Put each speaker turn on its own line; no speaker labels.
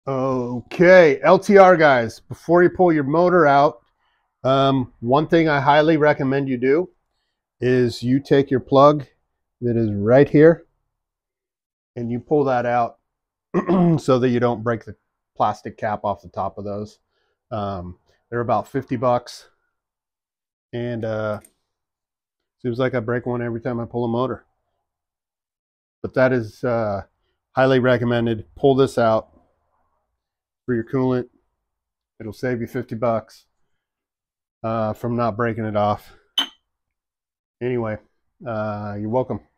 Okay, LTR guys, before you pull your motor out, one thing I highly recommend you do is you take your plug that is right here and you pull that out so that you don't break the plastic cap off the top of those. They're about 50 bucks, and seems like I break one every time I pull a motor. But that is highly recommended. Pull this out for your coolant. It'll save you 50 bucks from not breaking it off. Anyway, you're welcome.